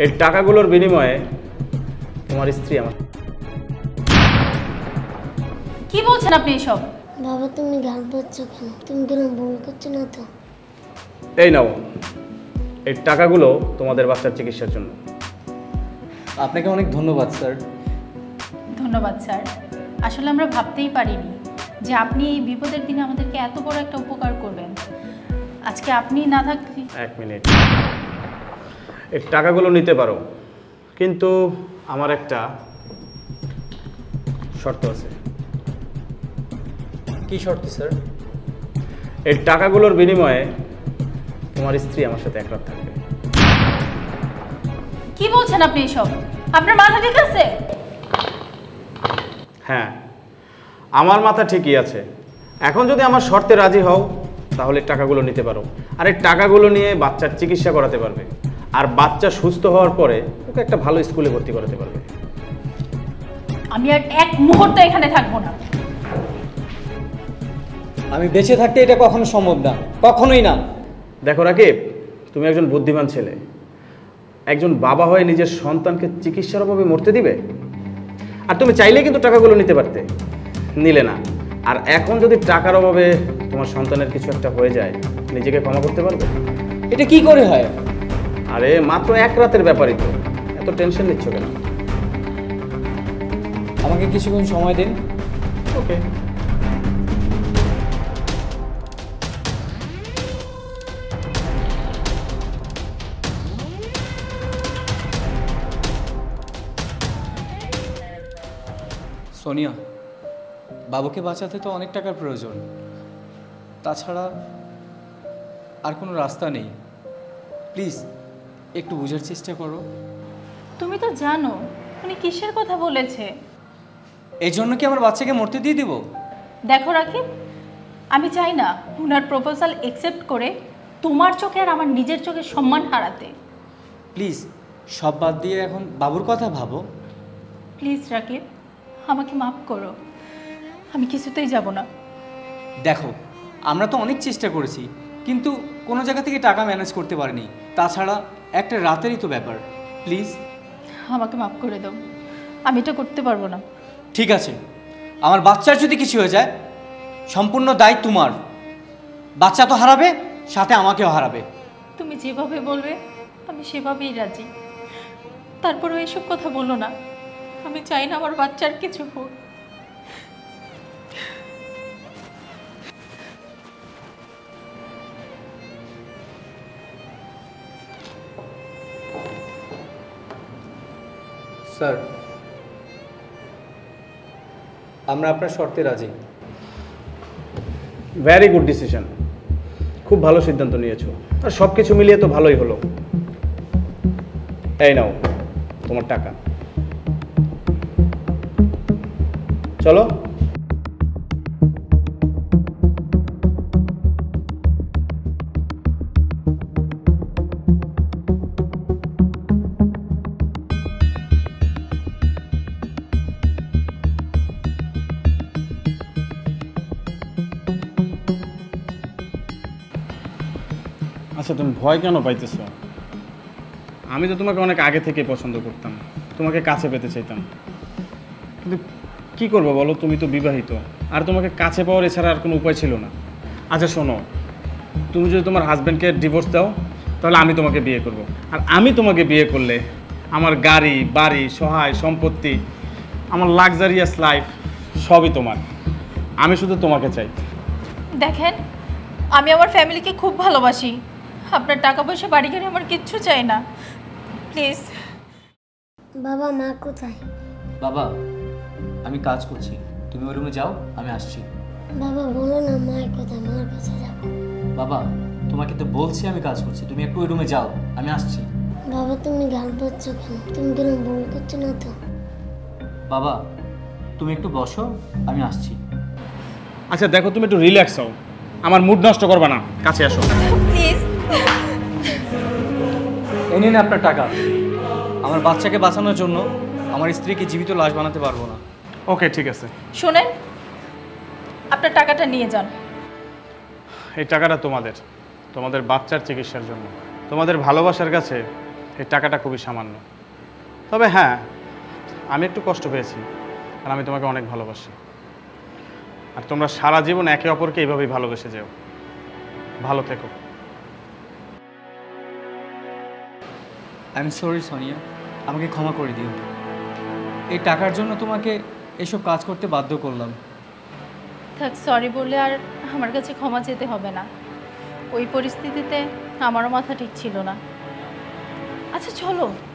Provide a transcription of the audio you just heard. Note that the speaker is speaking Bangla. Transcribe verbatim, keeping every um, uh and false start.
এই টাকাগুলোর বিনিময়ে তোমার স্ত্রী আমার। কি বলছেন আপনি এসব? বাবা তুমি গান পাচ্ছ কেন? তুমি কেন ভুল করছো না তো? এই নাও, এই টাকাগুলো তোমাদের বাচ্চার চিকিৎসার জন্য। আপনাকে অনেক ধন্যবাদ স্যার। ধন্যবাদ স্যার। আসলে আমরা ভাবতেই পারিনি যে আপনি এই বিপদের দিনে আমাদেরকে এত বড় একটা উপকার করবেন। আজকে আপনি না থাকলে। এক মিনিট, এই টাকাগুলো নিতে পারো, কিন্তু আমার একটা শর্ত আছে। কি শর্ত স্যার? এই টাকাগুলোর বিনিময়ে তোমার স্ত্রী আমার সাথে এক রাত থাকবে। কি বলছেন আপনি এসব? আপনার মাথা ঠিক আছে? হ্যাঁ, আমার মাথা ঠিকই আছে। এখন যদি আমার শর্তে রাজি হও তাহলে টাকাগুলো নিতে পারো, আর এই টাকাগুলো নিয়ে বাচ্চার চিকিৎসা করাতে পারবে, আর বাচ্চা সুস্থ হওয়ার পরে ওকে একটা ভালো স্কুলে ভর্তি করাতে পারবে। আমি আর এক মুহূর্ত এখানে থাকবো না। আমি বেঁচে থাকতে এটা কখনো সম্ভব না, কখনোই না। দেখো রাকিব, তুমি একজন বুদ্ধিমান ছেলে। একজন বাবা হয়ে নিজের সন্তানকে চিকিৎসার অভাবে মরতে দিবে? আর তুমি চাইলে কিন্তু টাকাগুলো নিতে পারতে, নিলে না। আর এখন যদি টাকার অভাবে তোমার সন্তানের কিছু একটা হয়ে যায়, নিজেকে ক্ষমা করতে পারবে? এটা কি করে হয়? আরে মাত্র এক রাতের ব্যাপারই তো, এত টেনশন নিচ্ছ কেন? আমাকে কিছুক্ষণ সময় দিন। ওকে। সোনিয়া, বাবুকে বাঁচাতে তো অনেক টাকার প্রয়োজন, তাছাড়া আর কোনো রাস্তা নেই। প্লিজ একটু বোঝার চেষ্টা করো। তুমি তো জানো উনি কিসের কথা বলেছে। এই জন্য কি আমার বাচ্চাকে মরতে দিয়ে দিব? দেখো রাকিব, আমি চাই না উনার প্রপোজাল অ্যাকসেপ্ট করে তোমার চোখে আর আমার নিজের চোখে সম্মান হারাতে। প্লিজ সব বাদ দিয়ে এখন বাবুর কথা ভাবো। প্লিজ রাকিব, আমাকে মাফ করো, আমি কিছুতেই যাব না। দেখো, আমরা তো অনেক চেষ্টা করেছি, কিন্তু কোনো জায়গা থেকে টাকা ম্যানেজ করতে পারিনি। তাছাড়া একটা রাতেরই তো ব্যাপার। প্লিজ আমাকে মাফ করে দাও, আমি এটা করতে পারবো না। ঠিক আছে, আমার বাচ্চার যদি কিছু হয়ে যায় সম্পূর্ণ দায় তোমার। বাচ্চা তো হারাবে, সাথে আমাকেও হারাবে। তুমি যেভাবে বলবে আমি সেভাবেই রাজি। তারপরেও এসব কথা বলো না, আমি চাই না আমার বাচ্চার কিছু হোক। স্যার, আমরা আপনার শর্তে রাজি। ভেরি গুড ডিসিশন, খুব ভালো সিদ্ধান্ত নিয়েছো। আর সব কিছু মিলিয়ে তো ভালোই হলো। এই নাও তোমার টাকা, চলো। আচ্ছা, তুমি ভয় কেন পাইতেছ? আমি তো তোমাকে অনেক আগে থেকে পছন্দ করতাম, তোমাকে কাছে পেতে চাইতাম, কিন্তু কি করবো বলো, তুমি তো বিবাহিত, আর তোমাকে কাছে পাওয়ার এছাড়া আর কোনো উপায় ছিল না। আচ্ছা শোনো, তুমি যদি তোমার হাজব্যান্ডকে ডিভোর্স দাও তাহলে আমি তোমাকে বিয়ে করব, আর আমি তোমাকে বিয়ে করলে আমার গাড়ি বাড়ি সহায় সম্পত্তি, আমার লাক্সারিয়াস লাইফ সবই তোমার। আমি শুধু তোমাকে চাই। দেখেন, আমি আমার ফ্যামিলিকে খুব ভালোবাসি, আপনার টাকা পয়সা বাড়ি গাড়ি আমার কিচ্ছু চাই না। প্লিজ। বাবা মা কোথায়? বাবা, আমি কাজ করছি, তুমি ওই রুমে যাও, আমি আসছি। বাবা বলো না মায়ের কোথায়, মার কাছে যাবো। বাবা, তোমাকে তো বলছি আমি কাজ করছি, তুমি একটু ওই রুমে যাও, আমি আসছি। বাবা তুমি গান পাচ্ছ কেন? তুমি কেন ভুল করছো না তো? বাবা, তুমি একটু বসো, আমি আসছি। আচ্ছা দেখো, তুমি একটু রিল্যাক্স হও, আমার মুড নষ্ট করবে না, কাছে আসো প্লিজ। এই নিন আপনার টাকা। আমার বাচ্চাকে বাঁচানোর জন্য আমার স্ত্রীকে জীবিত লাশ বানাতে পারবো না। ওকে ঠিক আছে। শোনেন, আপনার টাকাটা নিয়ে যান। এই টাকাটা তোমাদের, তোমাদের বাচ্চার চিকিৎসার জন্য। তোমাদের ভালোবাসার কাছে এই টাকাটা খুবই সামান্য। তবে হ্যাঁ, আমি একটু কষ্ট পেয়েছি, কারণ আমি তোমাকে অনেক ভালোবাসি। আর তোমরা সারা জীবন একে অপরকে এইভাবেই ভালোবেসে যেও। ভালো থেকো। আই এম সরি সোনিয়া, আমাকে ক্ষমা করে দিও। এই টাকার জন্য তোমাকে এসব কাজ করতে বাধ্য করলাম। থাক, সরি বলে আর আমার কাছে ক্ষমা চেতে হবে না। ওই পরিস্থিতিতে আমারও মাথা ঠিক ছিল না। আচ্ছা চলো,